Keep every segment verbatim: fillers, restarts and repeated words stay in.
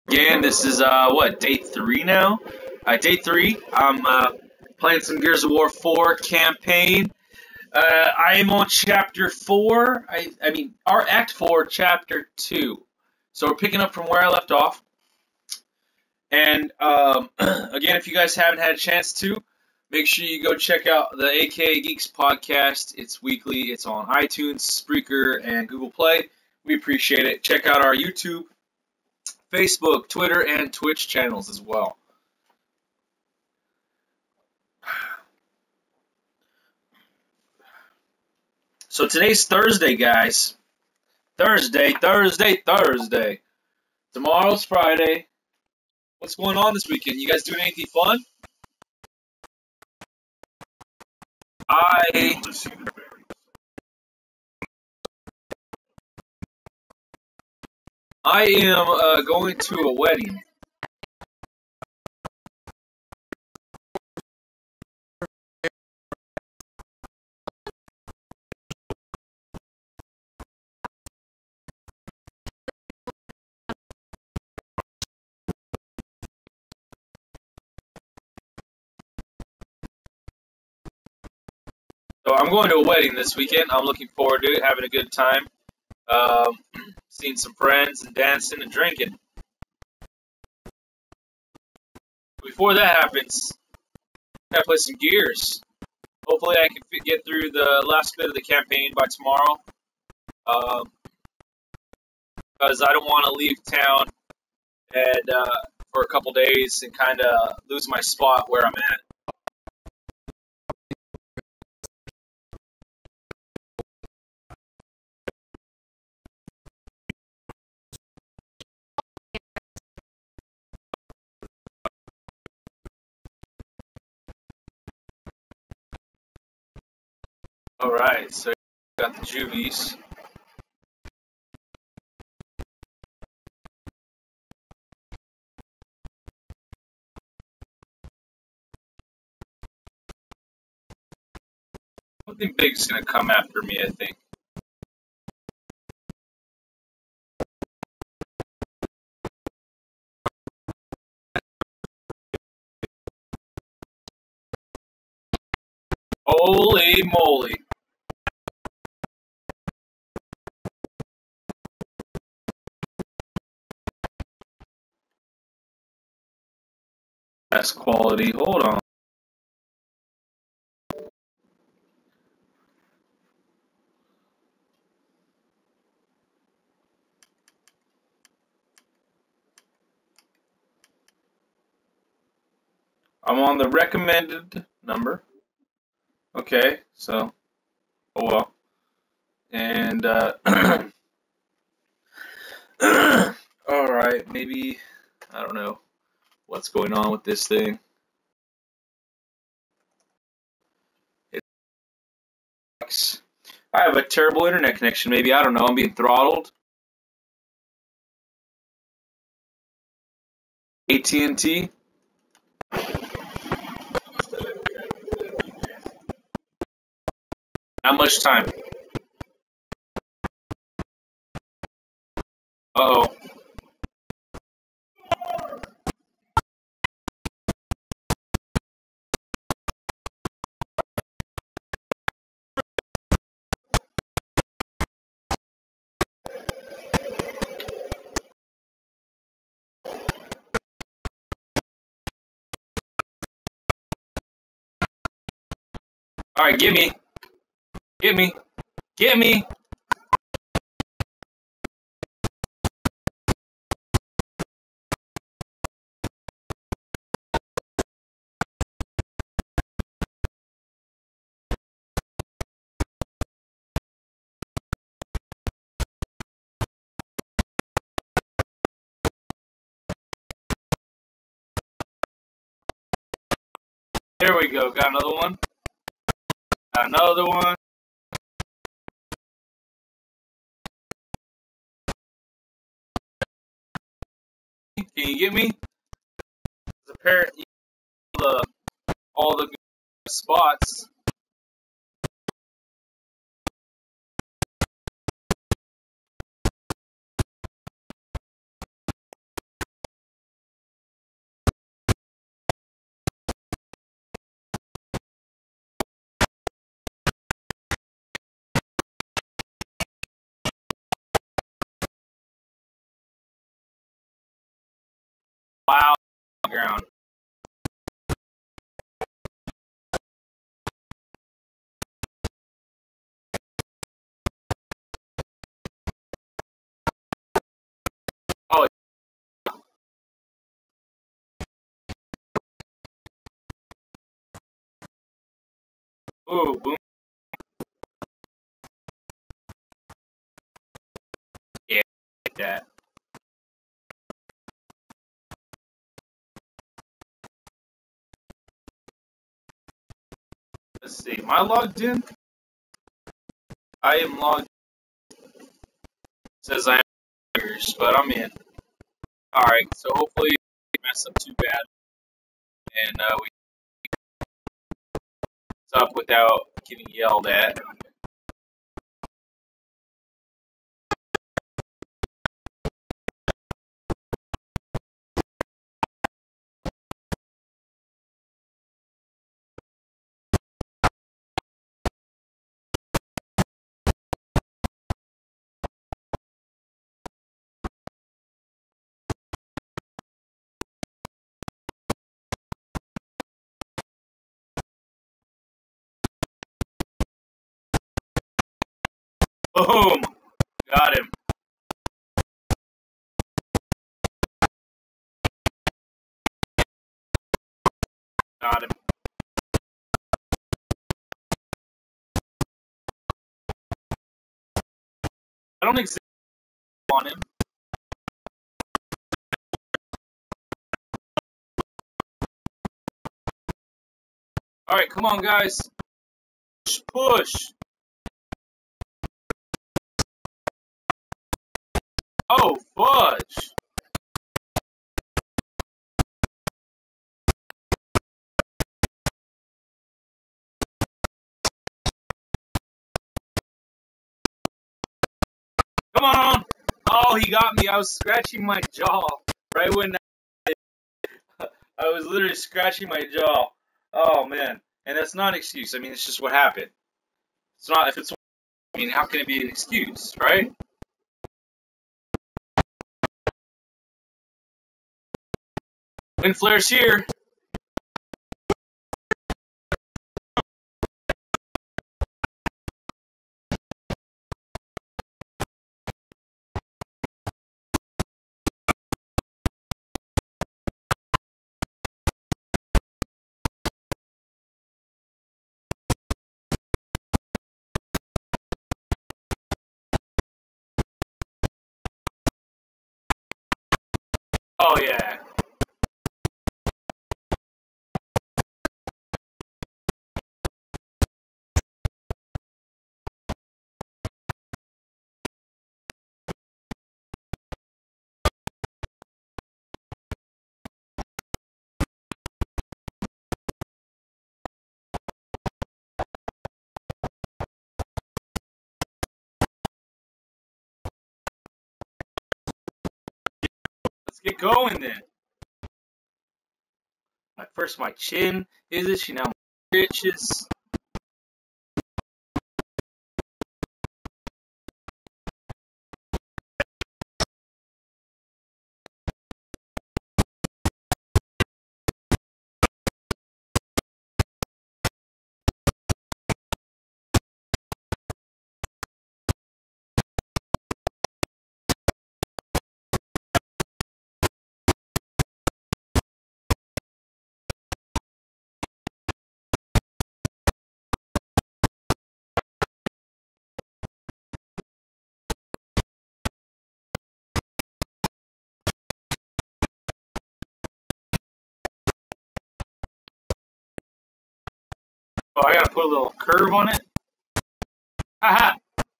Again, this is uh what day three now. Uh, day three. I'm uh, playing some Gears of War four campaign. Uh, I am on chapter four. I I mean our act four, chapter two. So we're picking up from where I left off. And um, again, if you guys haven't had a chance to, make sure you go check out the A K A Geeks podcast. It's weekly. It's on iTunes, Spreaker, and Google Play. We appreciate it. Check out our YouTube, Facebook, Twitter, and Twitch channels as well. So today's Thursday, guys. Thursday, Thursday, Thursday. Tomorrow's Friday. What's going on this weekend? You guys doing anything fun? I I am uh, going to a wedding. So I'm going to a wedding this weekend. I'm looking forward to it, having a good time, um, seeing some friends and dancing and drinking. Before that happens, I gotta play some Gears. Hopefully I can fit, get through the last bit of the campaign by tomorrow, um, because I don't want to leave town and uh, for a couple days and kind of lose my spot where I'm at. Alright, so got the Juvies. Something big's gonna come after me, I think. Holy moly. That's quality. Hold on. I'm on the recommended number. Okay, so, oh well. And, uh, alright, maybe, I don't know what's going on with this thing. It sucks. I have a terrible internet connection, maybe, I don't know, I'm being throttled. A T and T. Not much time. Uh-oh. Alright, get me. Get me. Get me. There we go. Got another one. Got another one. Can you get me? Apparently, uh, all the good spots. Wow, ground. Oh, ooh, boom. Yeah, like that. Let's see. Am I logged in? I am logged. It says I have triggers, but I'm in. All right. So hopefully, we mess up too bad, and uh, we stop without getting yelled at. Boom! Got him. Got him. I don't exactly want him. All right, come on, guys. Push, push. Oh, fudge. Come on. Oh, he got me. I was scratching my jaw right when I was literally scratching my jaw. Oh, man. And that's not an excuse. I mean, it's just what happened. It's not, if it's, I mean, how can it be an excuse, right? Wind flares here. Oh, yeah. Let's get going then. My first, my chin is itchy, now my itches. Oh, I gotta put a little curve on it. Haha.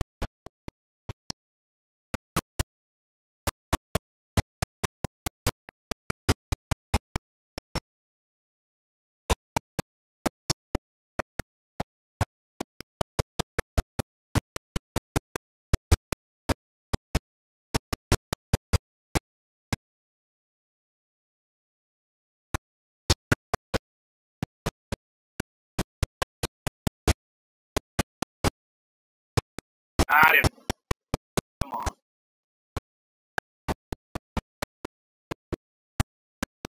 Got him. Come on.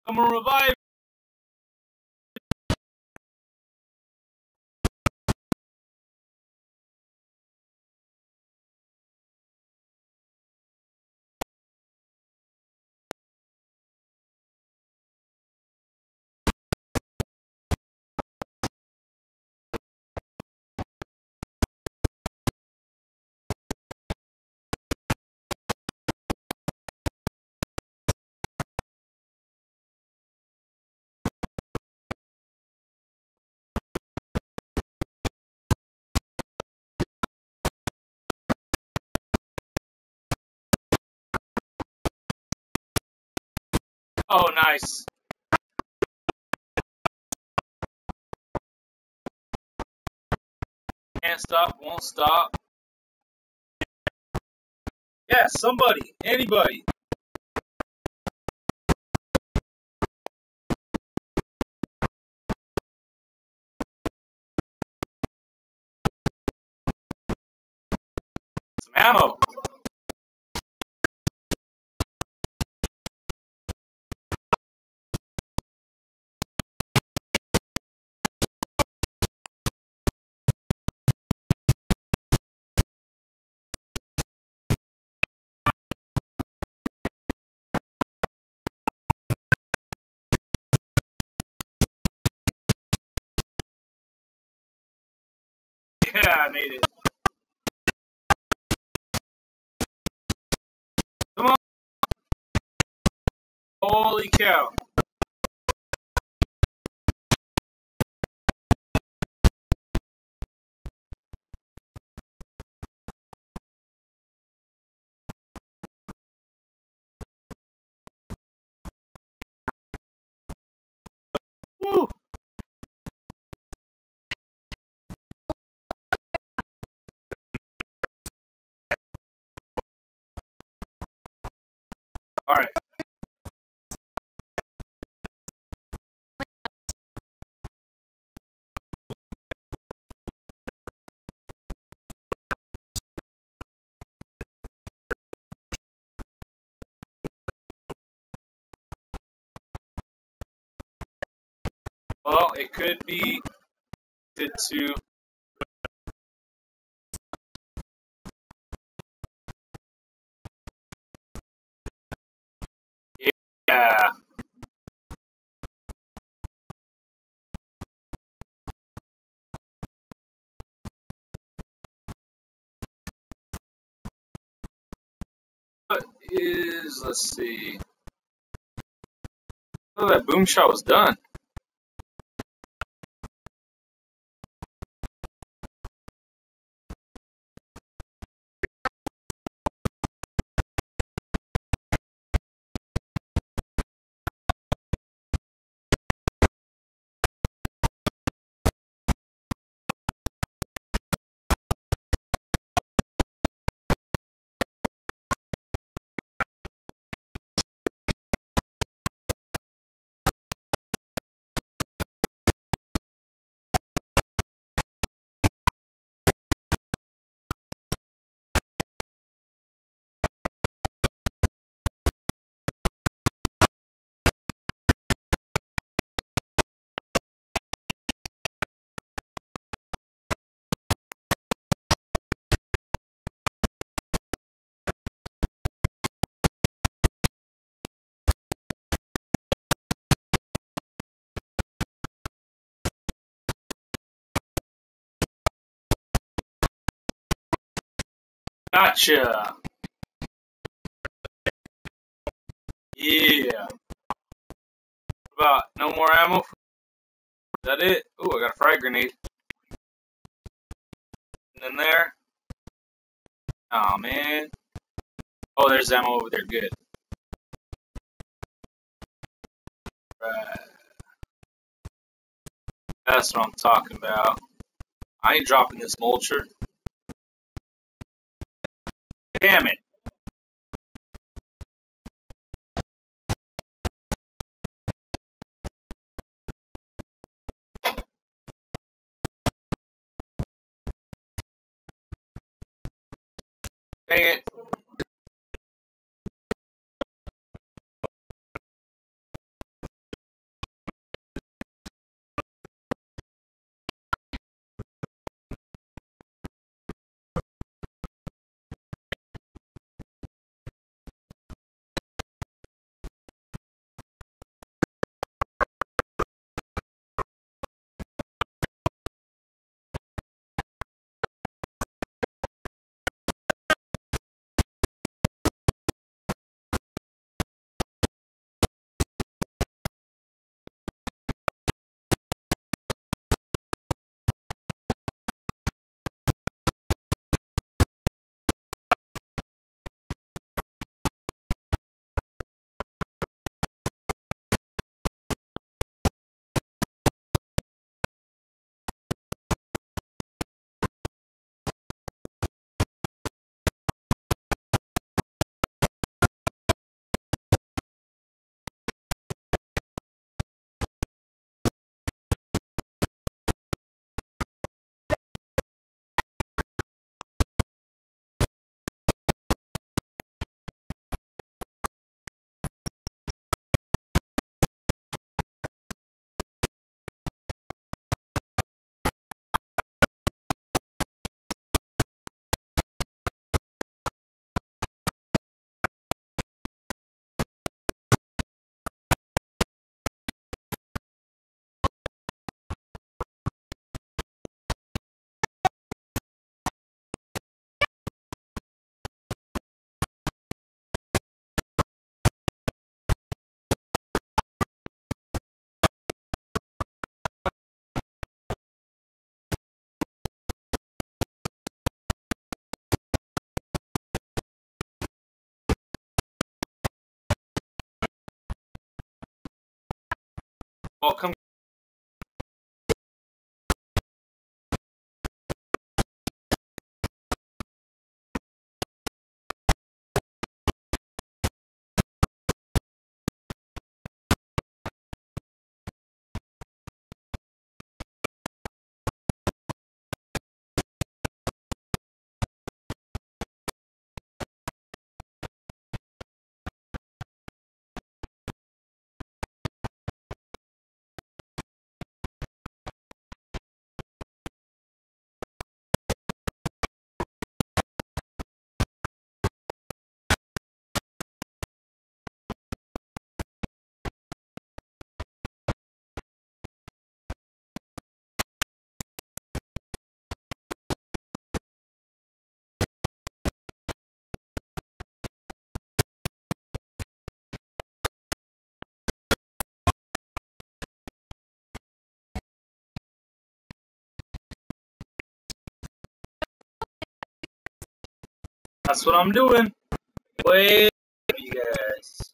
Someone revive. Oh, nice. Can't stop, won't stop. Yeah, somebody, anybody. Some ammo. Yeah, I made it. Come on. Holy cow. Woo. All right. Well, it could be good to. Yeah. What is, let's see. Oh, that boom shot was done. Gotcha. Yeah. What about no more ammo? Is that it? Ooh, I got a frag grenade. And then there. Oh man. Oh, there's ammo over there. Good. Right. That's what I'm talking about. I ain't dropping this mulcher. Damn it. Dang it. Well, come. That's what I'm doing. Way ahead of you guys.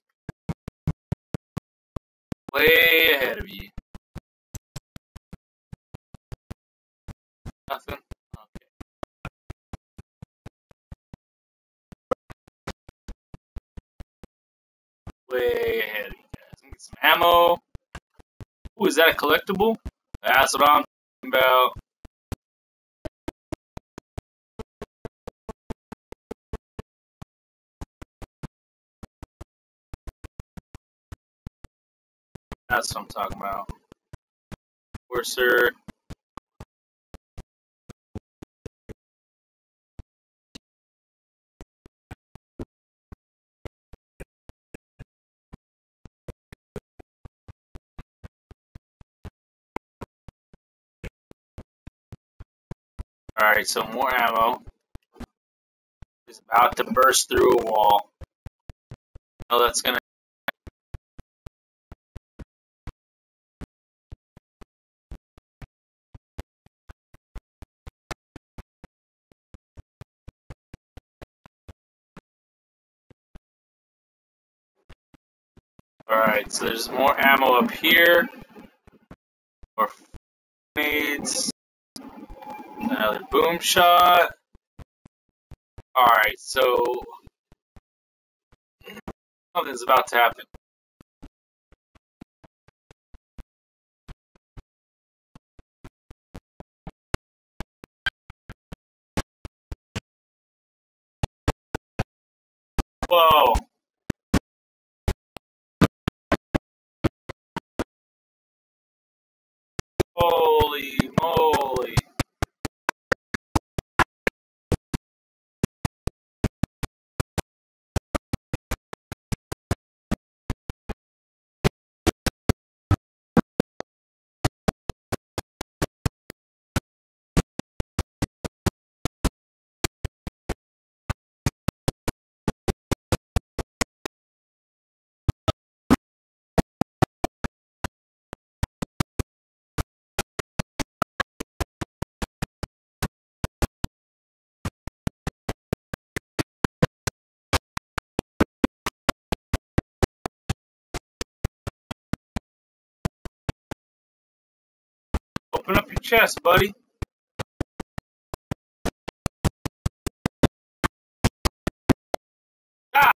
Way ahead of you. Nothing? Okay. Way ahead of you guys. Let me get some ammo. Ooh, is that a collectible? That's what I'm talking about. That's what I'm talking about. Where's sir? Alright, so more ammo. He's about to burst through a wall. Oh, that's gonna. Alright, so there's more ammo up here. More grenades. Another boom shot. Alright, so something's about to happen. Whoa. Holy moly. Open up your chest, buddy. Ah!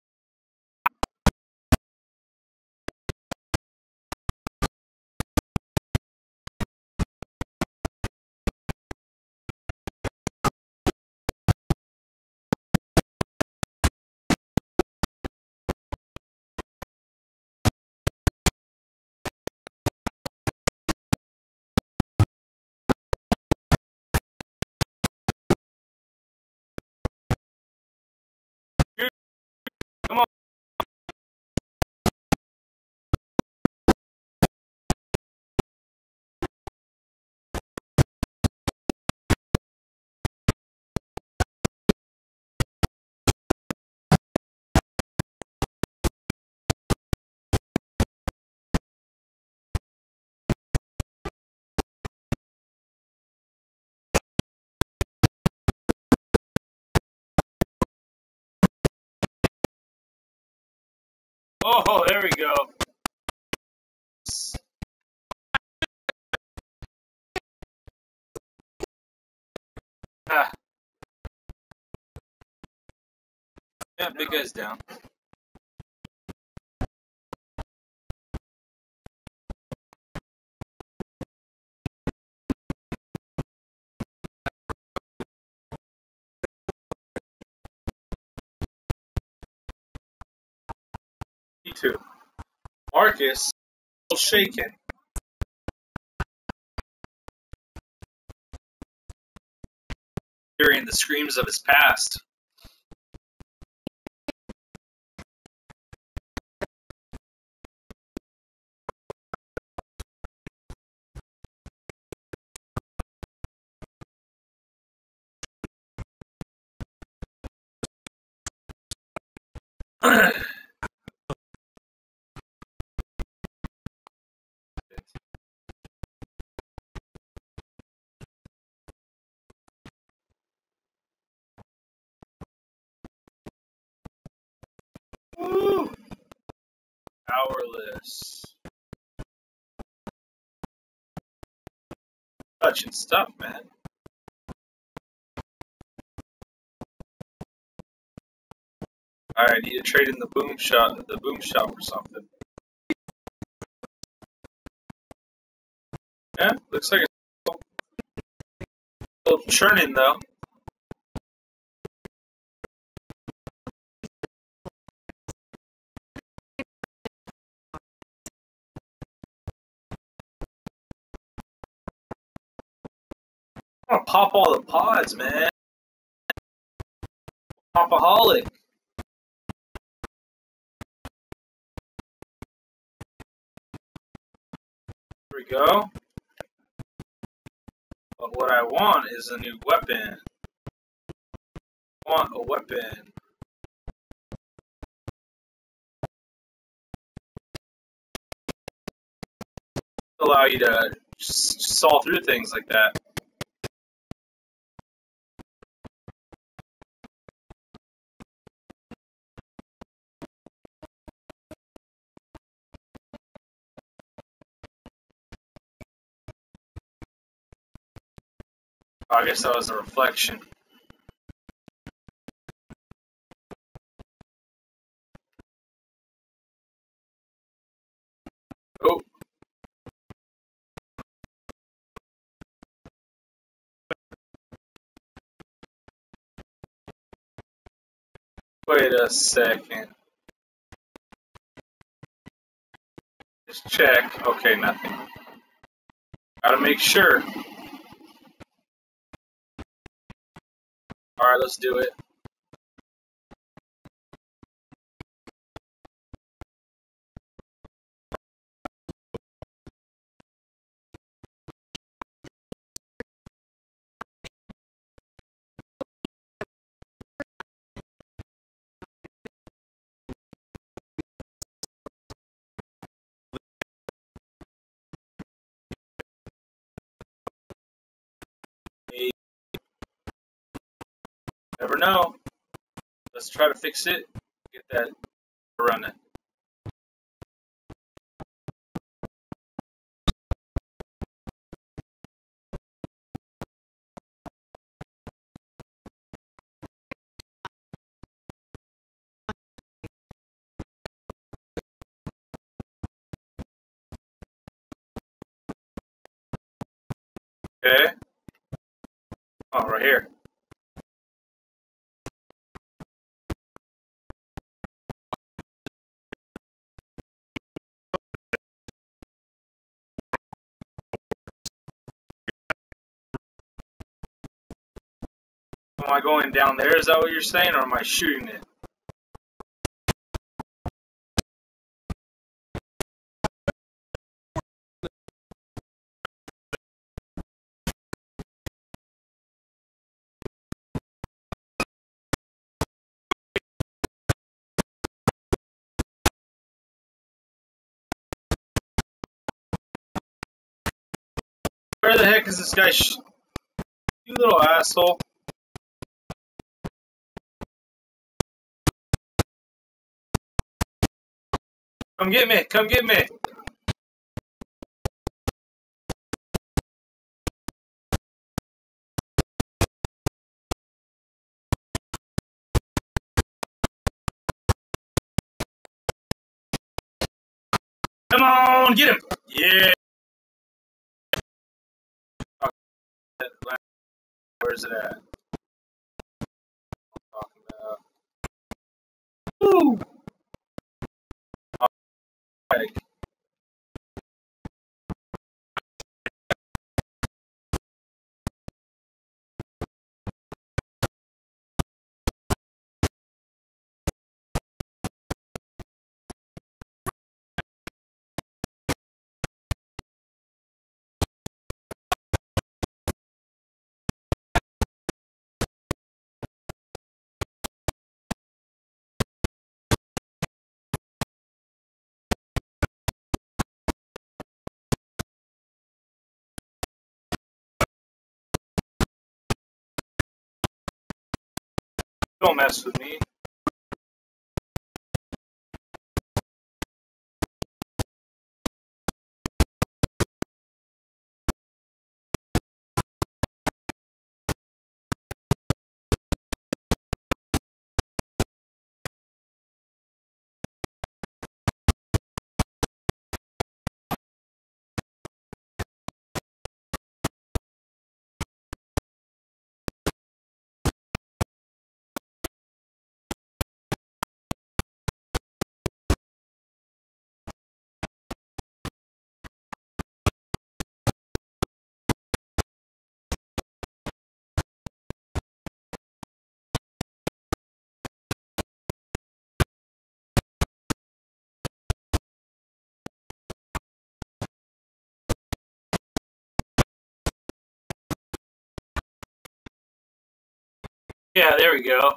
Come on. Oh, there we go. Ah. Yeah, big guy's down. Me too. Marcus, still shaken. Hearing the screams of his past. Woo! Powerless. Touching stuff, man. Alright, I need to trade in the boom shot, the boom shot for something. Yeah, looks like it's still churning though. I want to pop all the pods, man. Popaholic. There we go. But what I want is a new weapon. I want a weapon. Allow you to saw through things like that. I guess that was a reflection. Oh. Wait a second. Just check. Okay, nothing. Gotta make sure. Alright, let's do it. Never know. Let's try to fix it. Get that running. Okay. Oh, right here. Am I going down there? Is that what you're saying, or am I shooting it? Where the heck is this guy? Sh you little asshole. Come get me. Come get me. Come on, get him! Yeah. Where's it at? Talking about. Woo! Right. Don't mess with me. Yeah, there we go.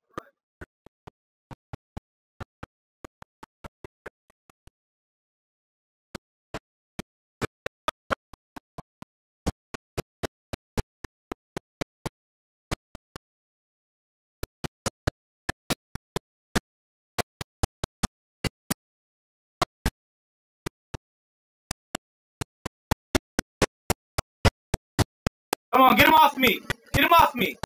Come on, get him off me! Get him off me!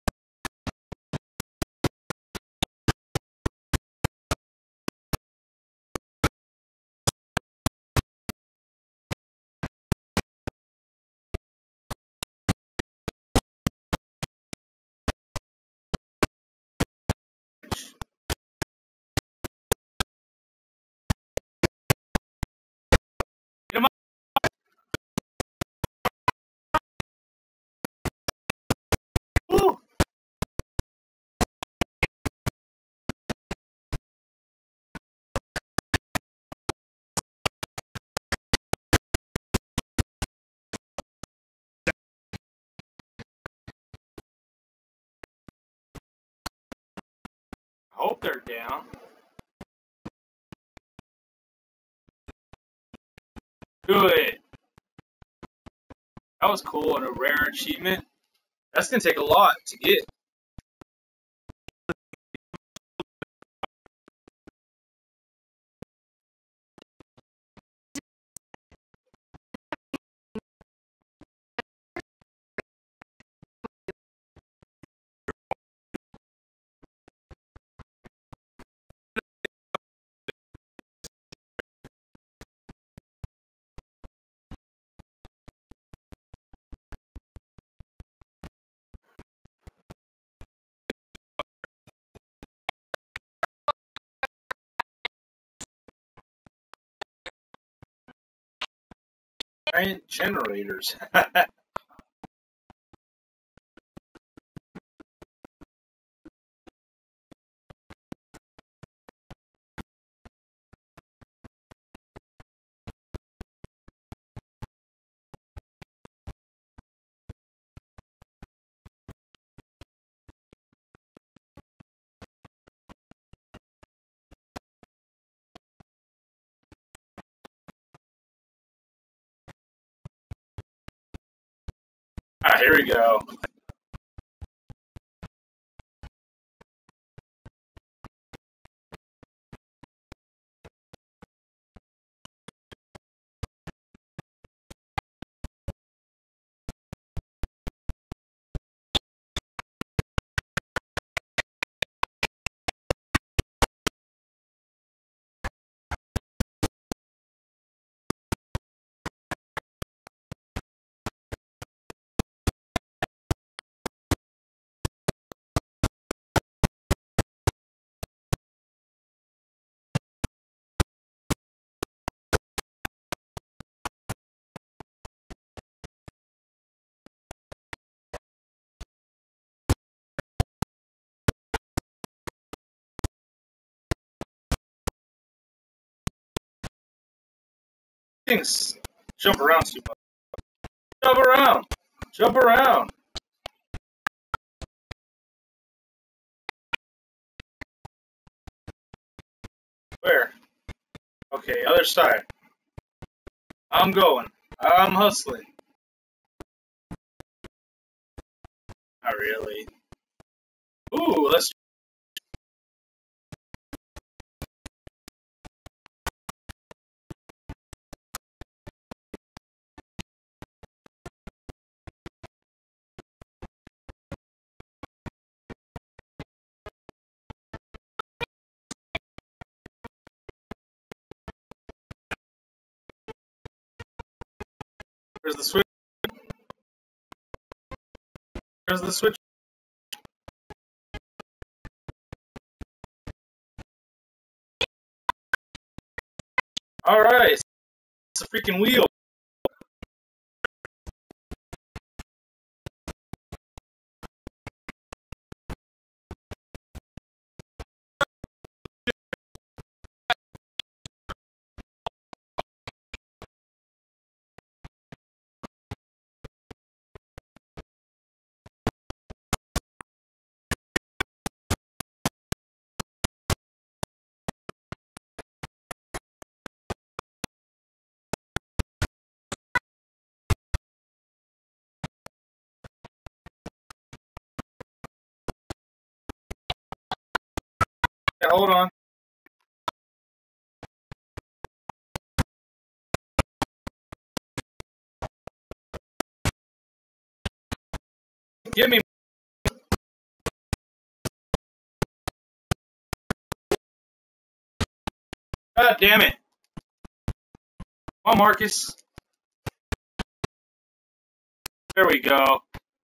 Get him off! Woo! I hope they're down. Do it! That was cool and a rare achievement. That's gonna take a lot to get. Giant generators. Ah, here we go. Things jump around too much. Jump around. Jump around. Where? Okay, other side. I'm going. I'm hustling. Not really. Ooh, let's. Where's the switch? Where's the switch? Alright. It's a freaking wheel. Yeah, hold on. Give me. God damn it. Come on, Marcus. There we go.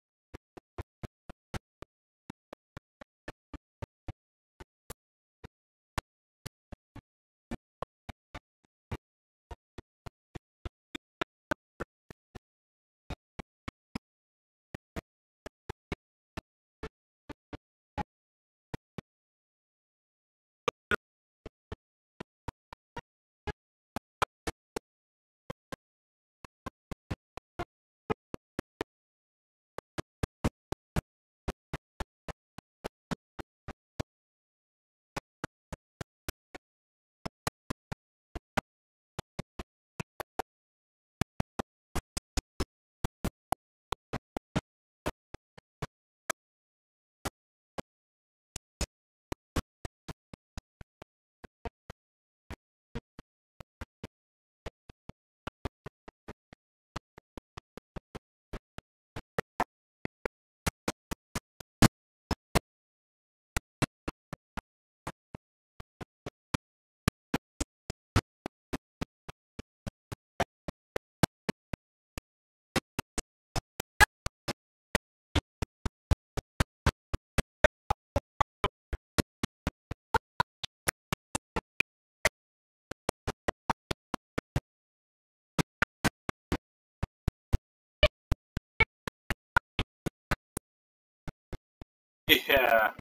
Yeah.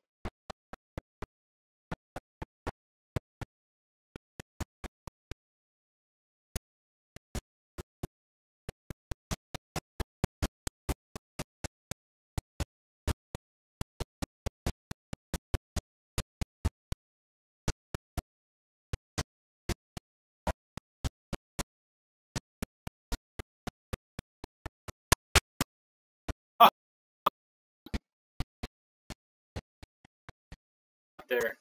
Oh, there.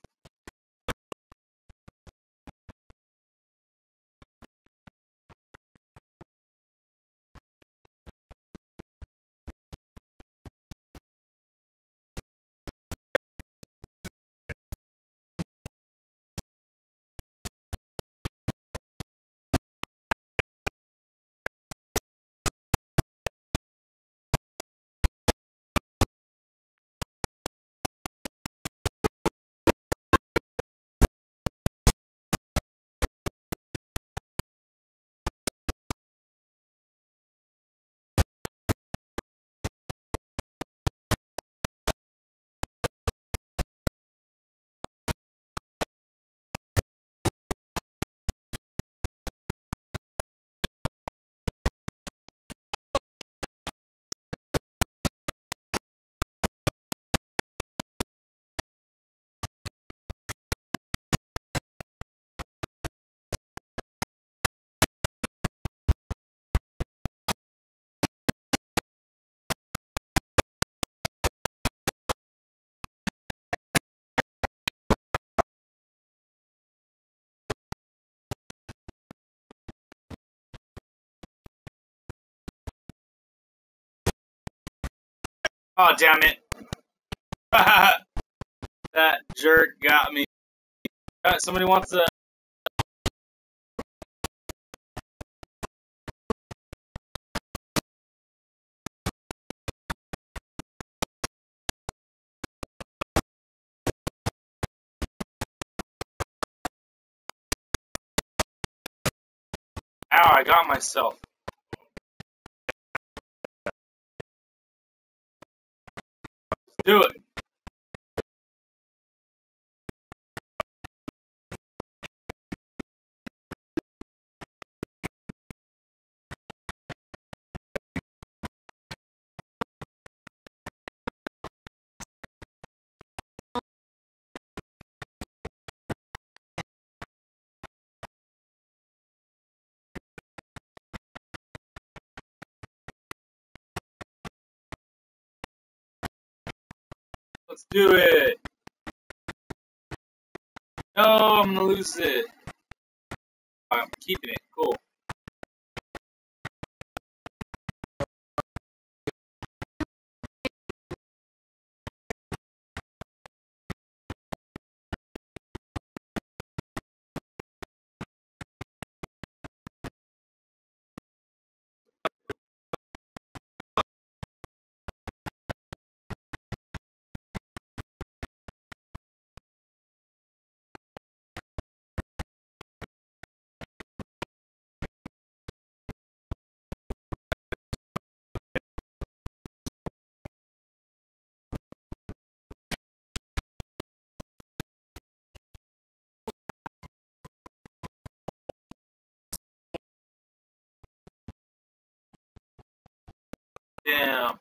Oh, damn it. That jerk got me. Uh, somebody wants to... Ow, I got myself. Let's do it. Let's do it. No, I'm gonna lose it. I'm keeping it. Cool. Damn.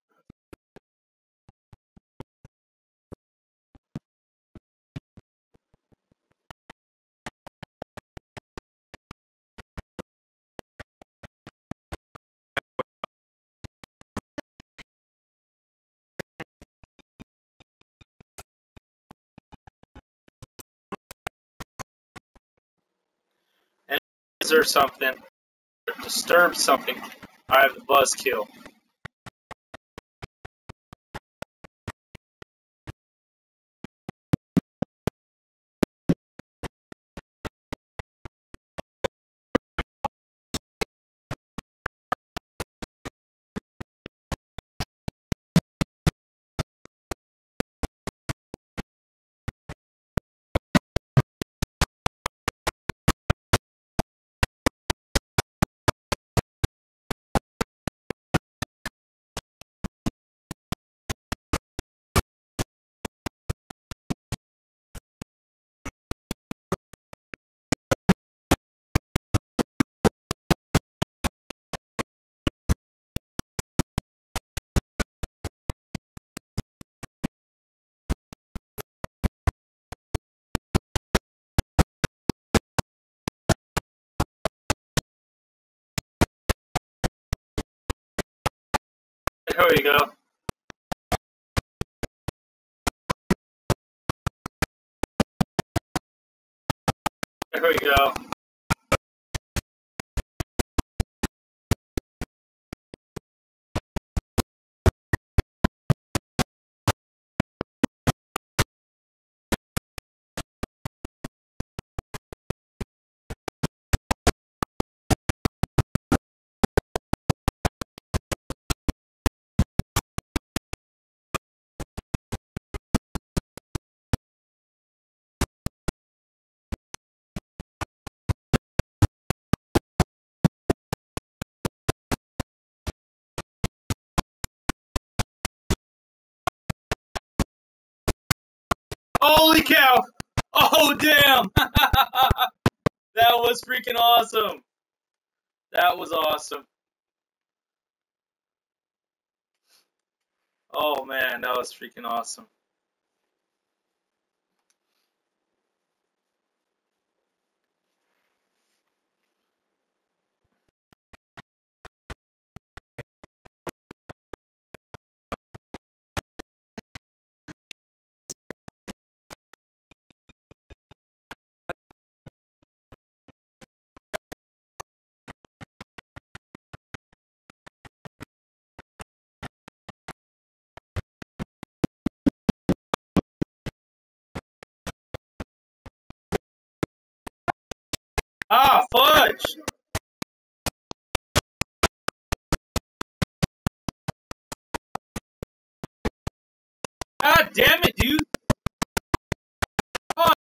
And is there something? Disturb something. I have the buzzkill. Here we go. Here we go. Holy cow! Oh, damn! That was freaking awesome. That was awesome. Oh, man, that was freaking awesome. Ah, fudge! God damn it, dude! Oh.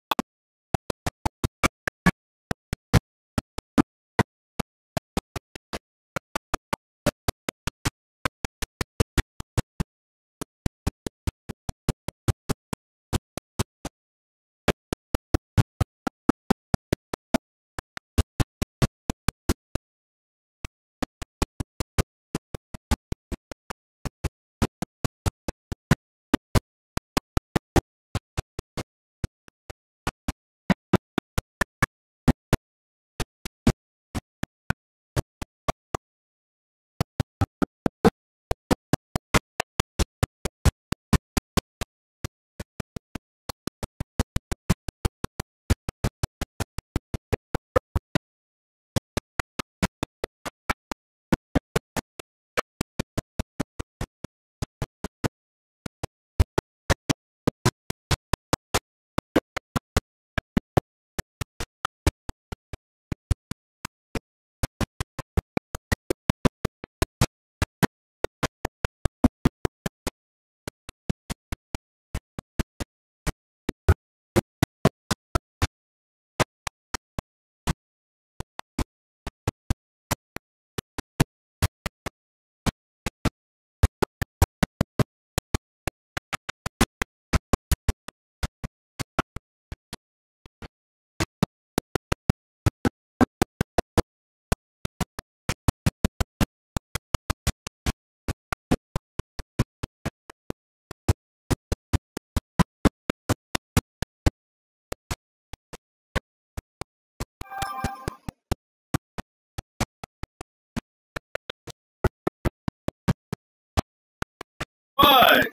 Fudge!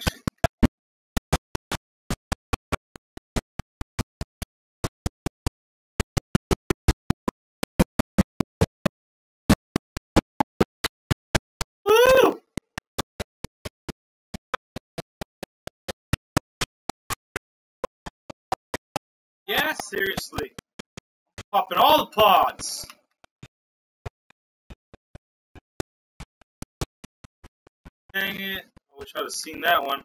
Woo! Yeah, seriously. Popping all the pods. Dang it. I wish I'd have seen that one.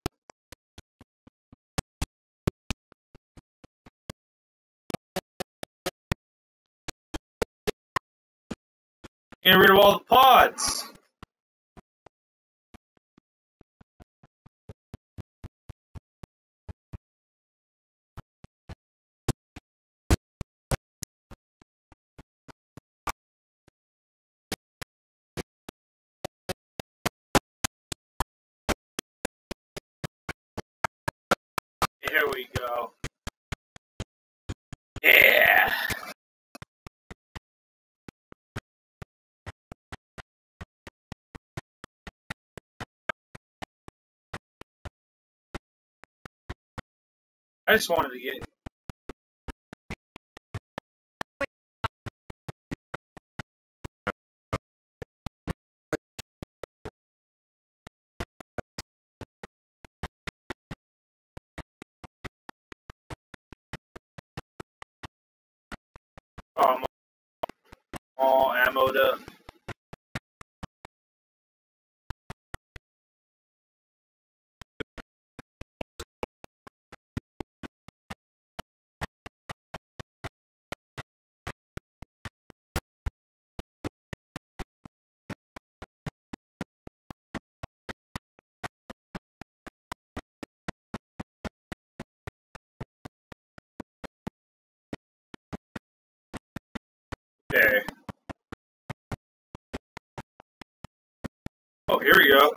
Getting rid of all the pods. Here we go. Yeah. I just wanted to get. Um, all ammo to. Okay. Oh, here we go.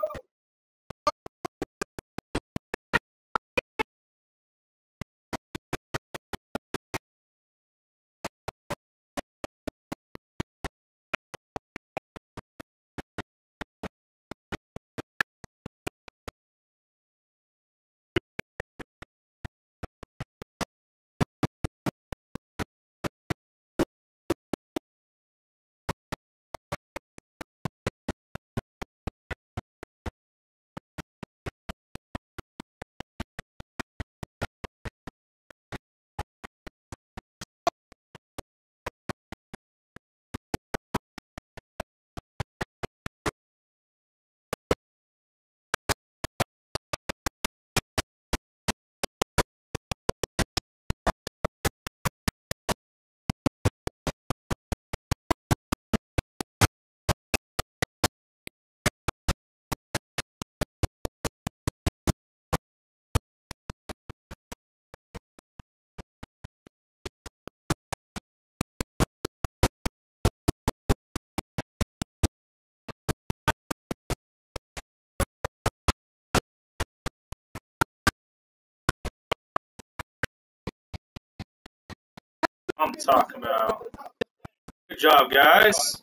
I'm talking about. Good job, guys.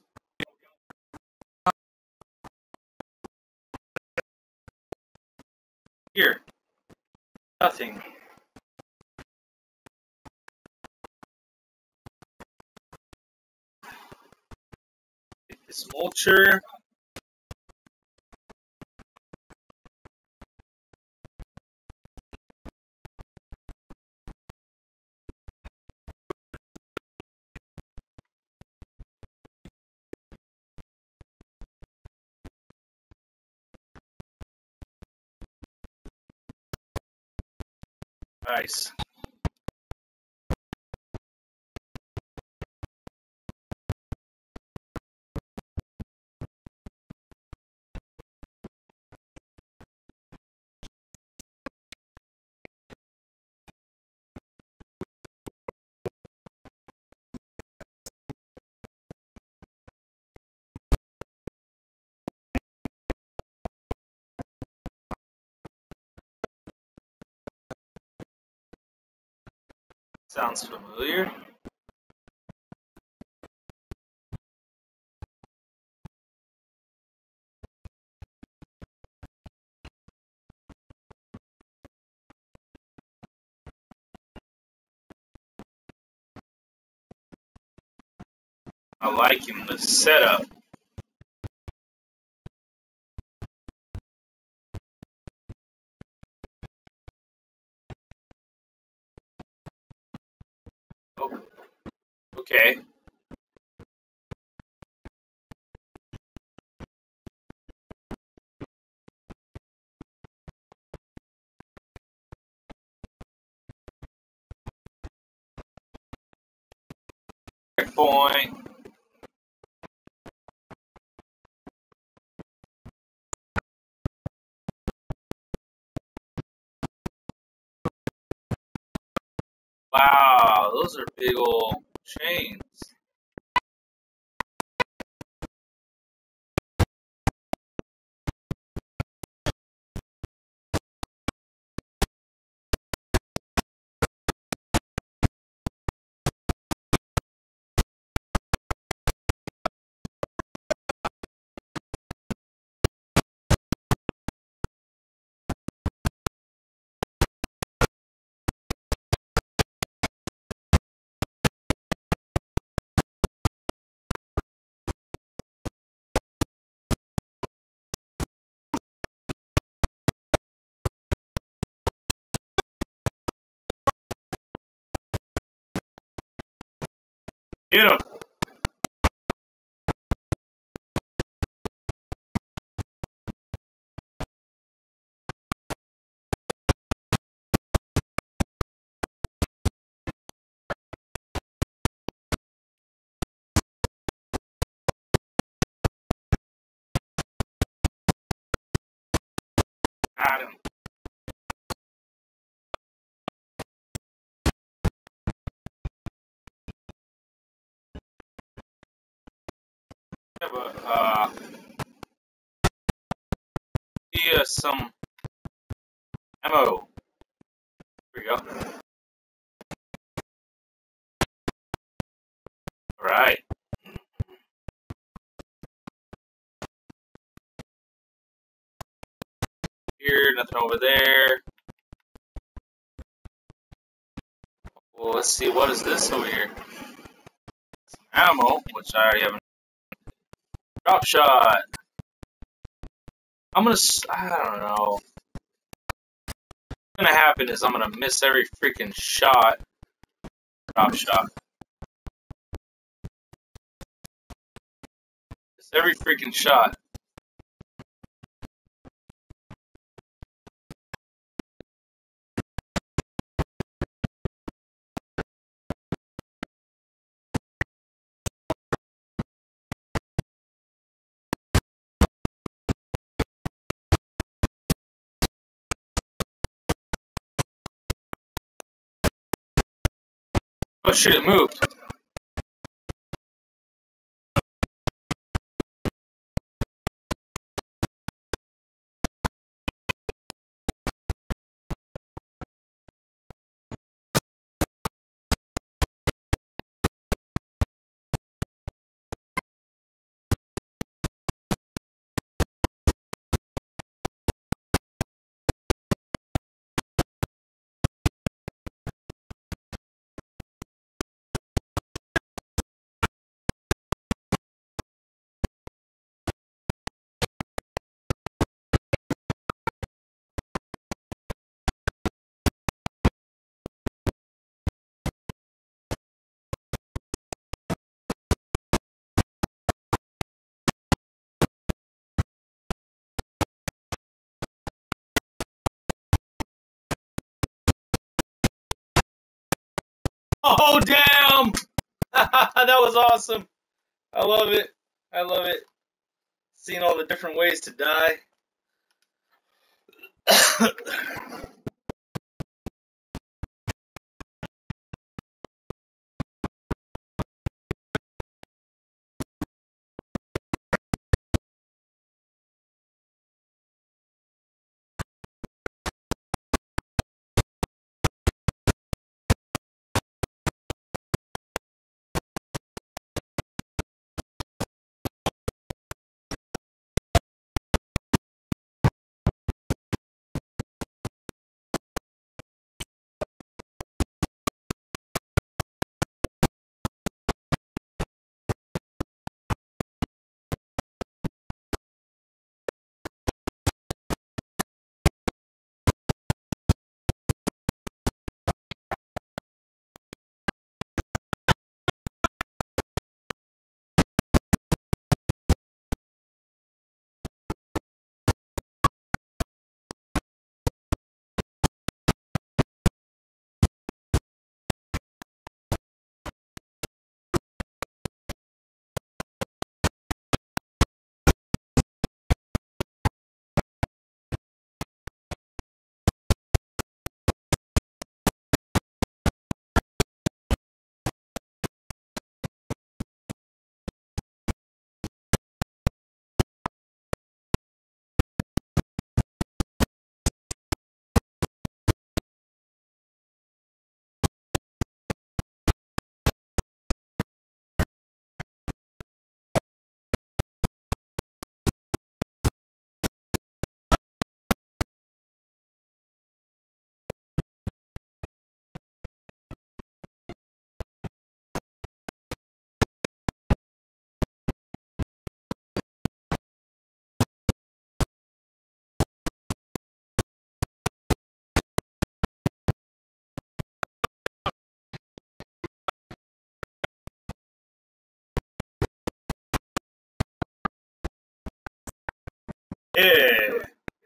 Here. Nothing. Get this mulcher. Nice. Sounds familiar. I like him, the setup. Oh, okay. Point. Wow, those are big old chains. Get him. Got him. Yeah, but, uh, yeah, some ammo. Here we go. Alright. Here, nothing over there. Well, let's see, what is this over here? Some ammo, which I already have. Drop shot. I'm gonna, I don't know. What's gonna happen is I'm gonna miss every freaking shot. Drop shot. Miss every freaking shot. Oh shit, it moved. Oh, damn! That was awesome. I love it. I love it. Seeing all the different ways to die. Yeah.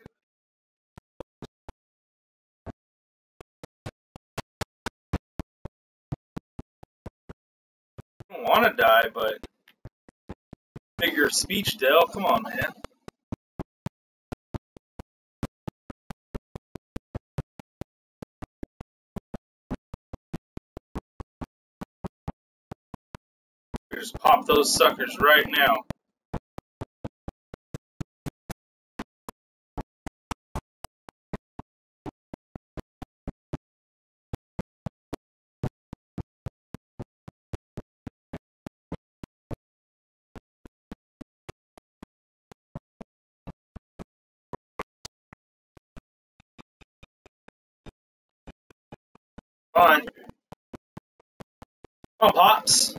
I don't want to die, but figure of speech, Dale. Come on, man. Just pop those suckers right now. Fine. Come on, Pops.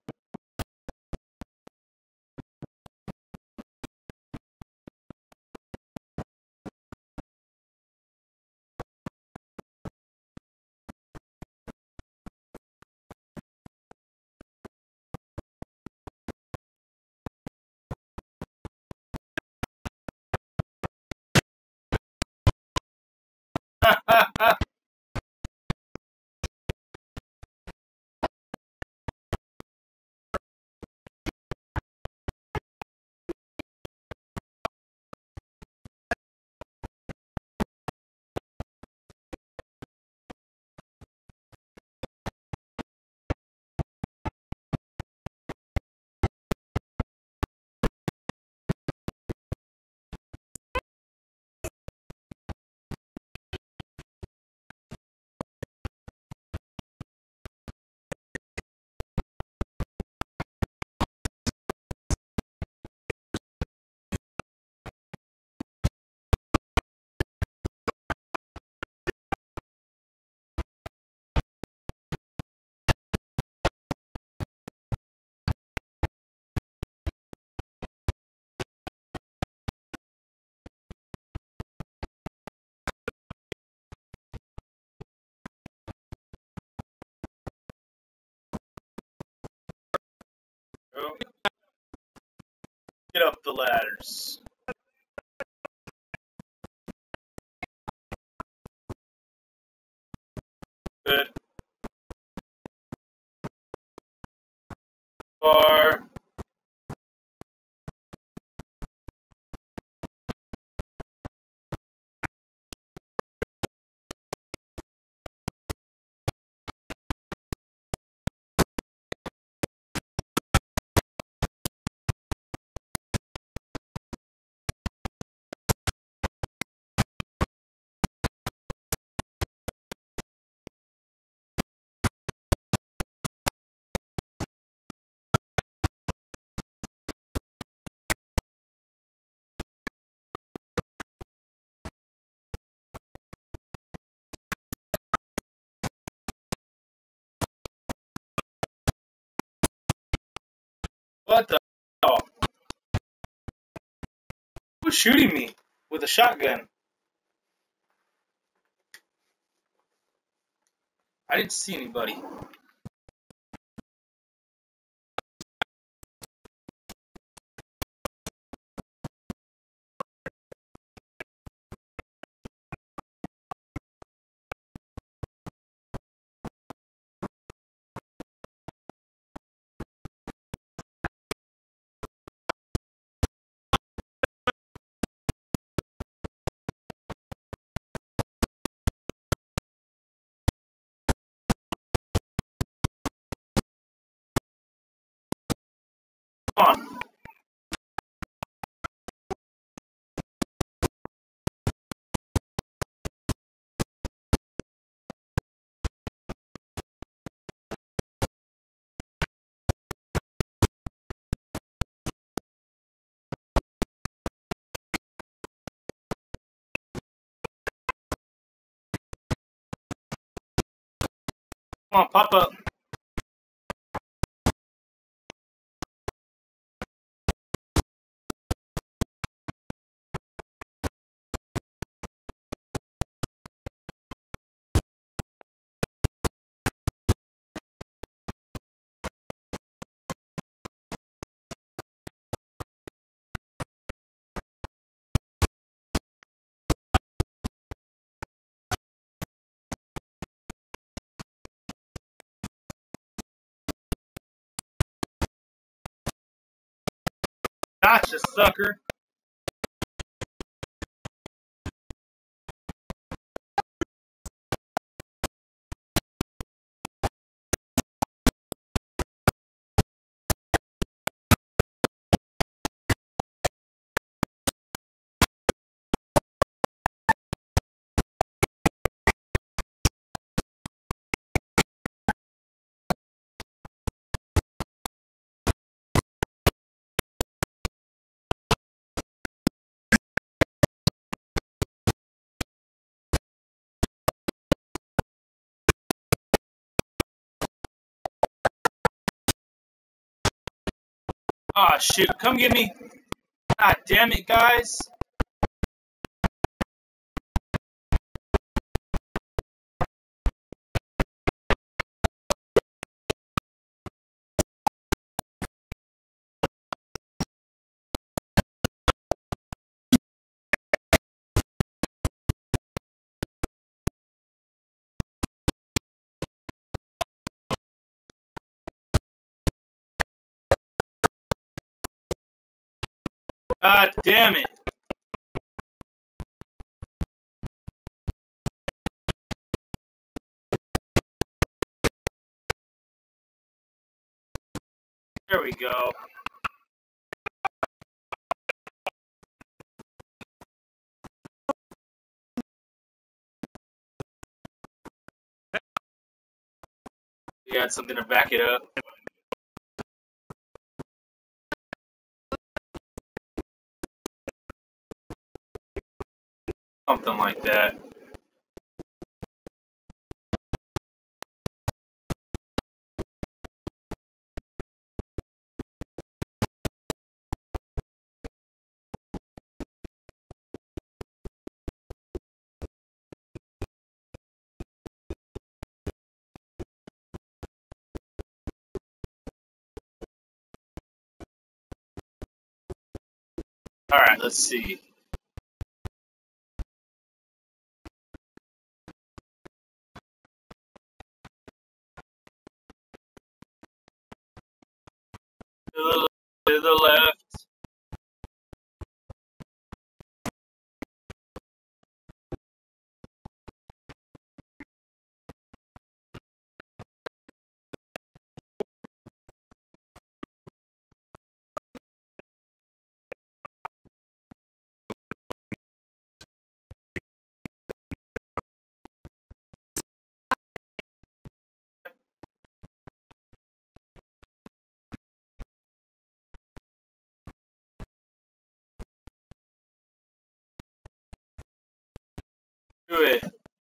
Get up the ladders. Good. far. What the hell? Who's shooting me with a shotgun? I didn't see anybody. Come on. Come on, pop up. Gotcha, sucker. Ah, shoot. Come get me. God damn it, guys. God damn it. There we go. We got something to back it up. Something like that. Alright, let's see. further left. Do it.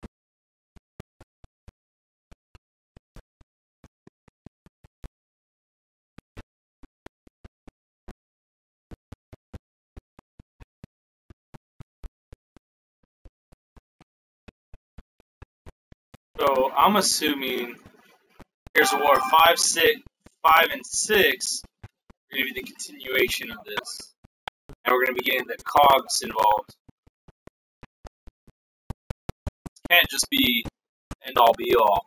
So I'm assuming Gears of War five, six, five, and six are going to be the continuation of this, and we're going to be getting the cogs involved. It can't just be end all be all.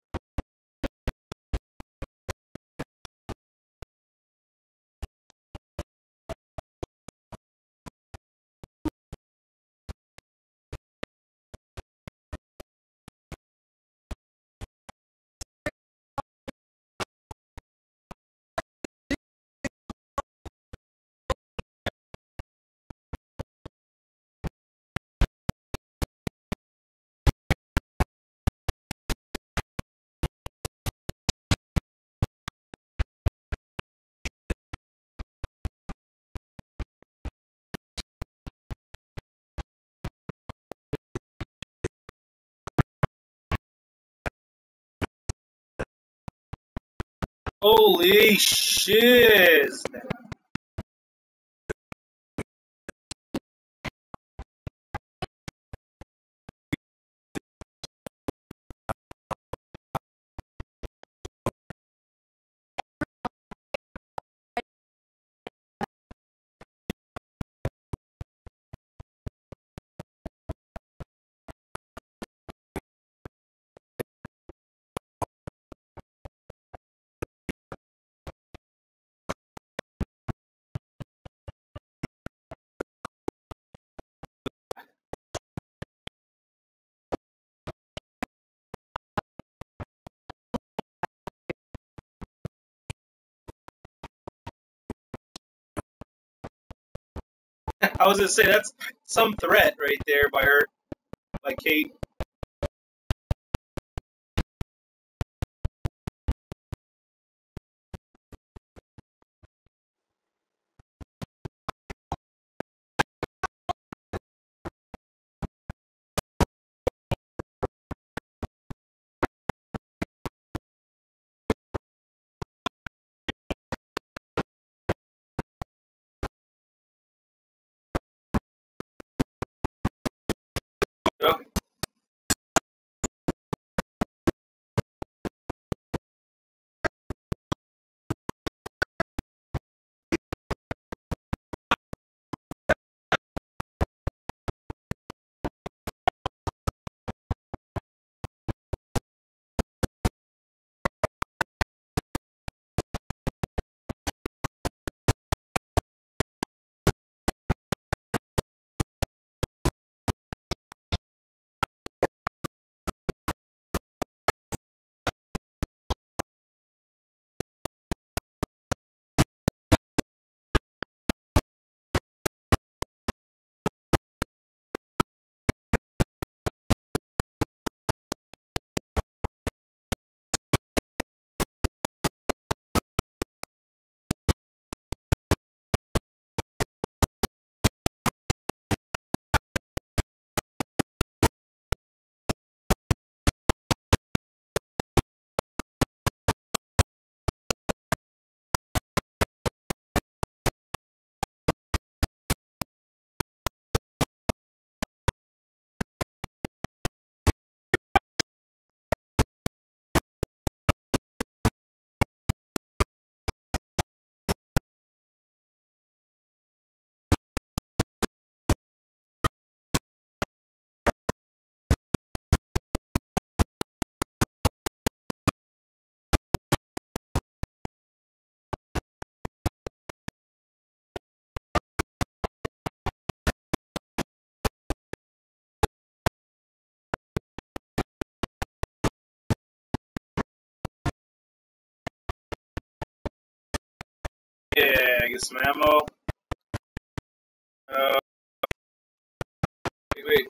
Holy shiz! I was gonna say that's some threat right there by her, by Kate. Yep. get some ammo. Uh, wait, wait.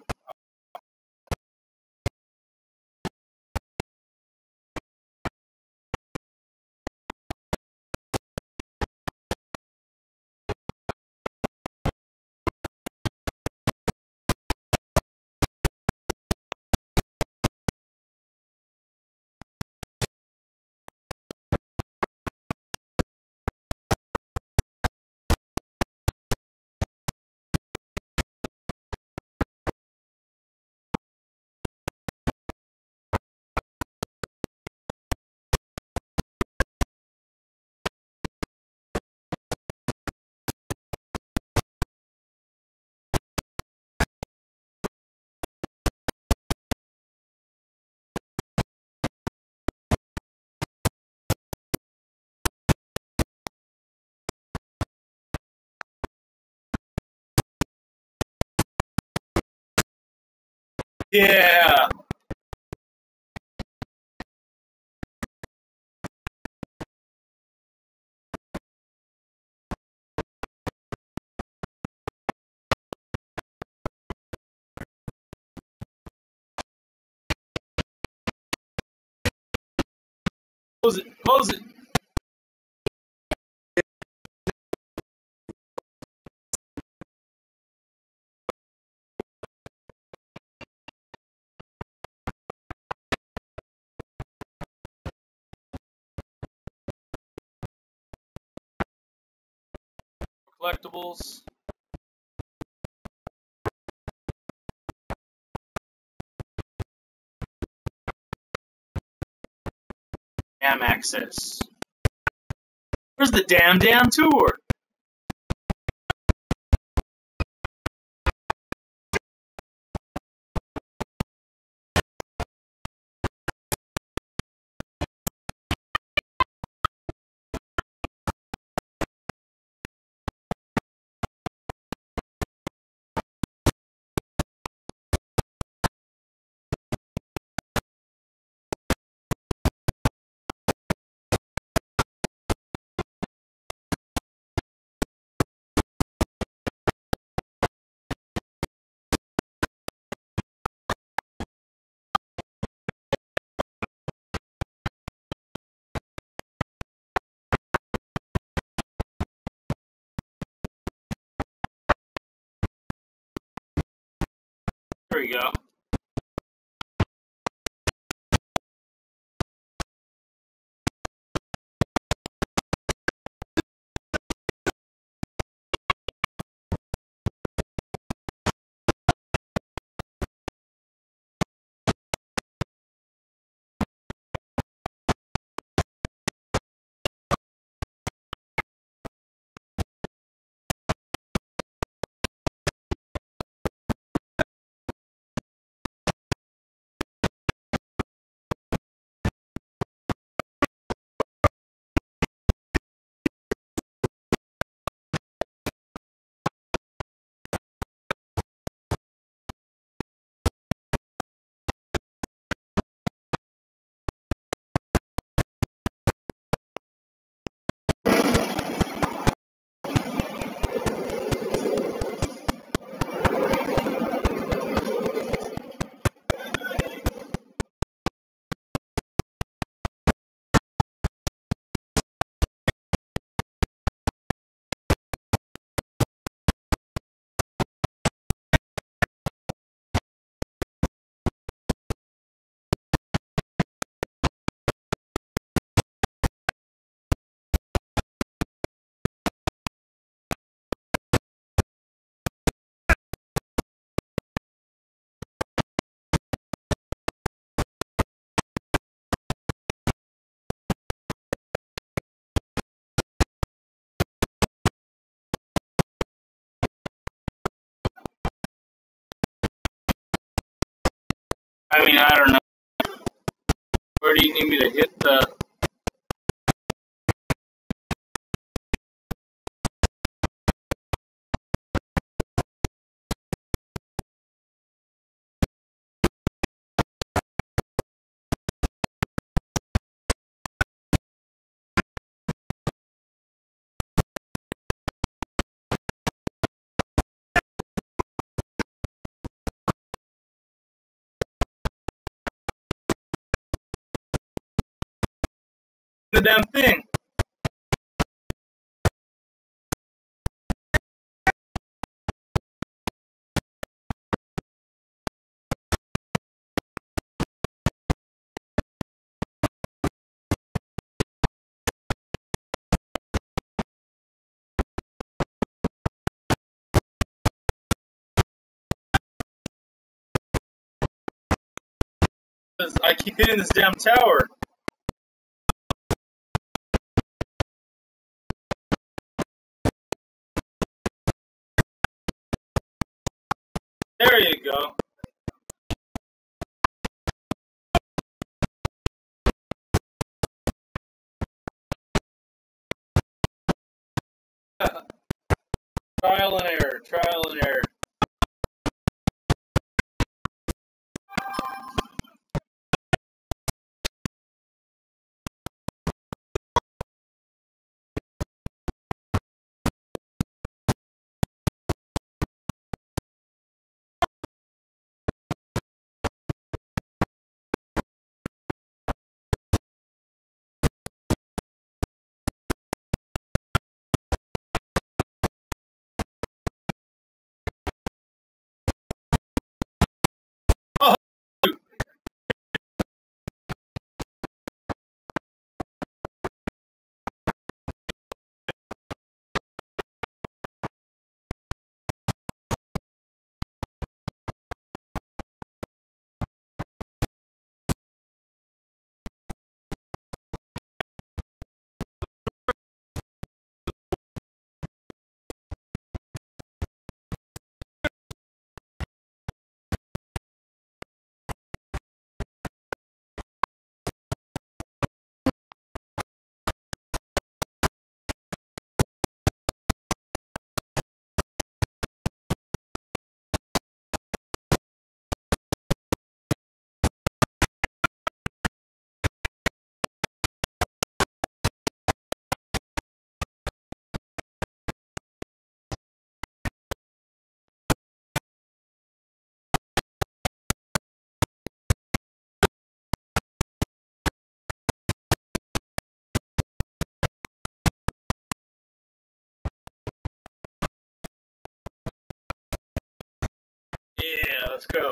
Yeah. Close it. Close it. Collectibles. Damn access. Where's the damn damn tour? There we go. I mean, I don't know. Where do you need me to hit the... the damn thing. I keep hitting this damn tower. There you go. Trial and error, trial and error. Yeah, let's go.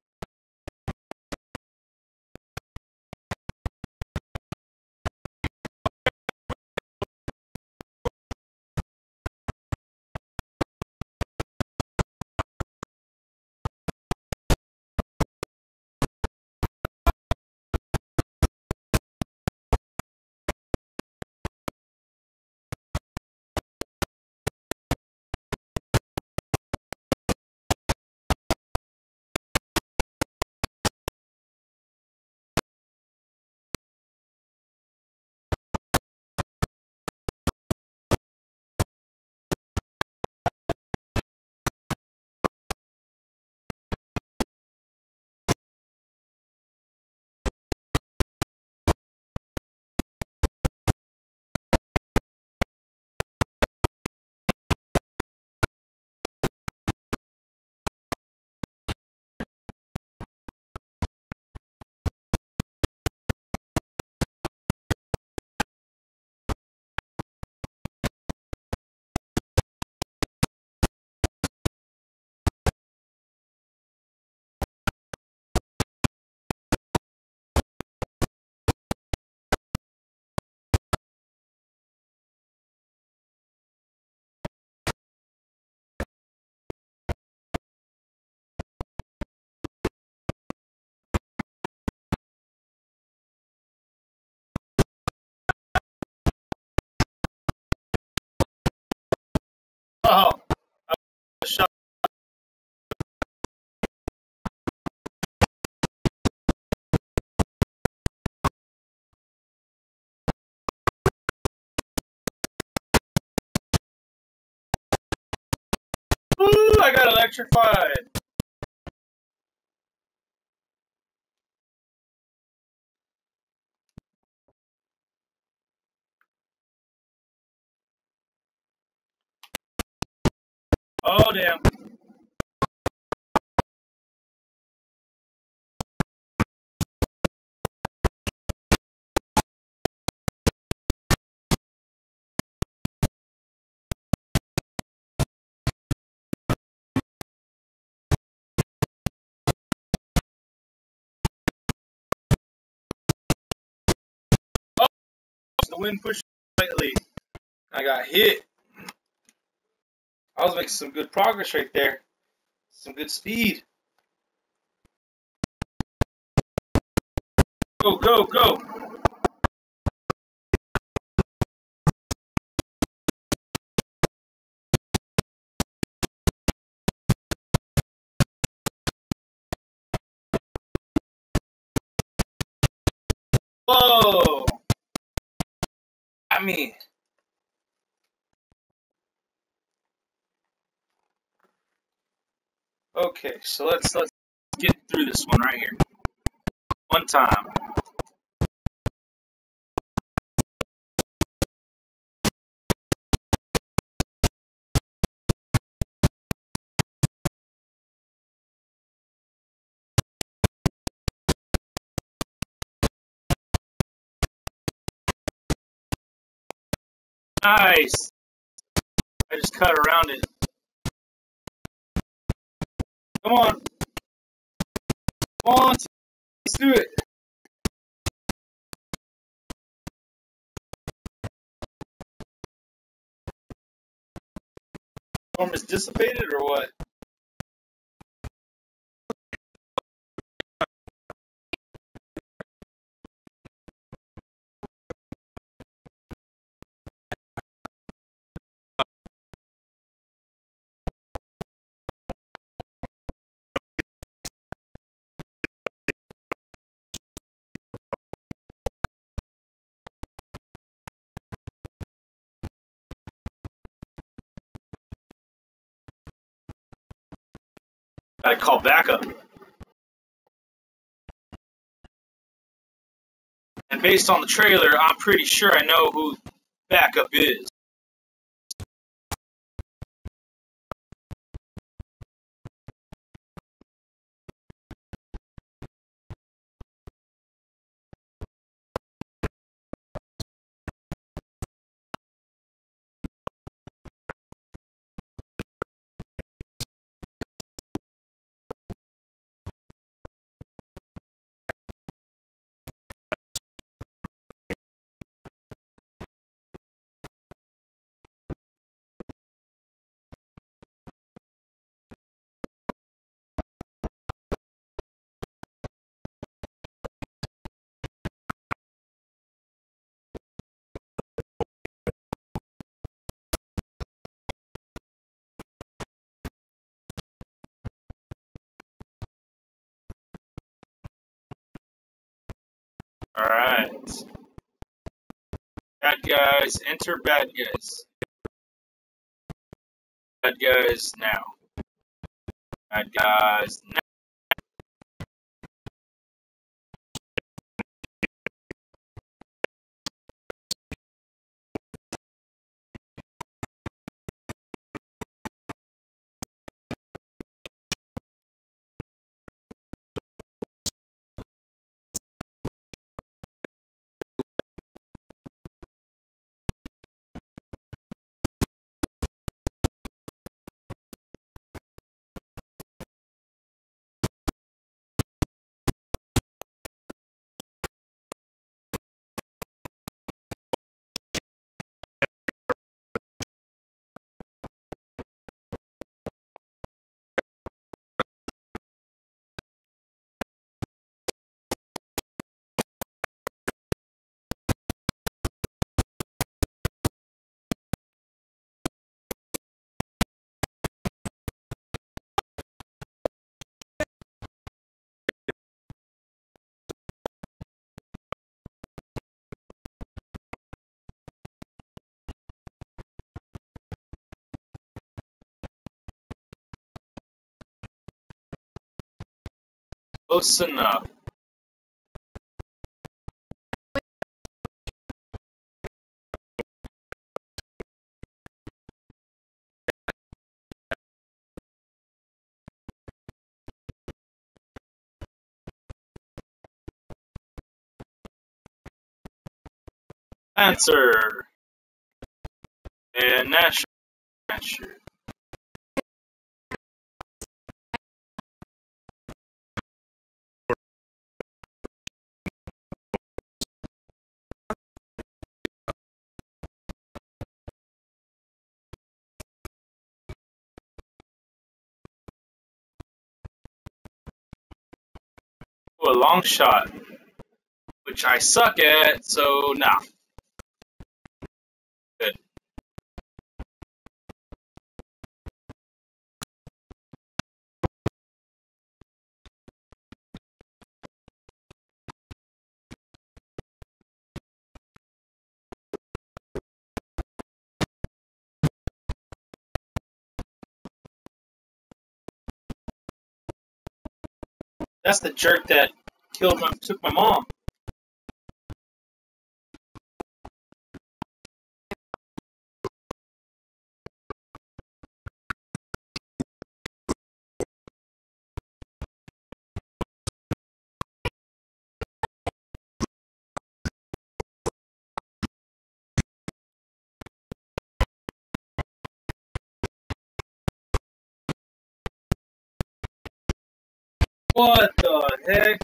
Oh, I shot. Ooh, I got electrified. Oh, damn. the wind pushed slightly. I got hit. I was making some good progress right there. Some good speed. Go, go, go. Whoa. I mean. Okay, so let's let's get through this one right here. One time. Nice. I just cut around it. Come on. Come on. Let's do it. Storm is dissipated or what? Gotta call backup. And based on the trailer, I'm pretty sure I know who backup is. Alright. Bad guys, enter bad guys. Bad guys now. Bad guys now. Close enough. Answer. And Nasher. Nasher. a long shot, which I suck at, so nah. Good. That's the jerk that killed my took my mom. What the heck?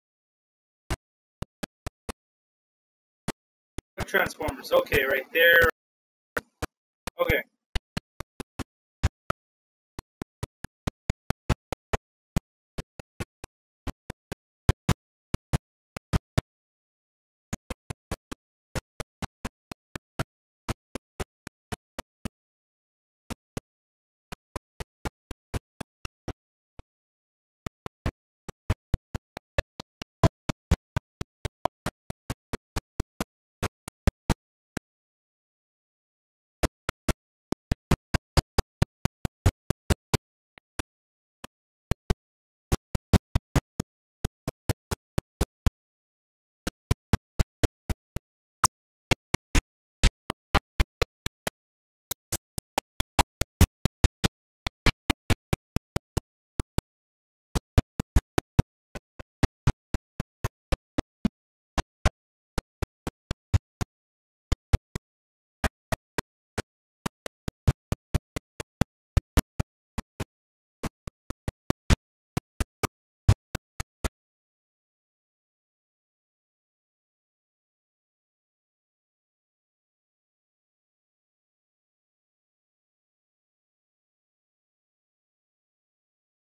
Transformers. Okay, right there.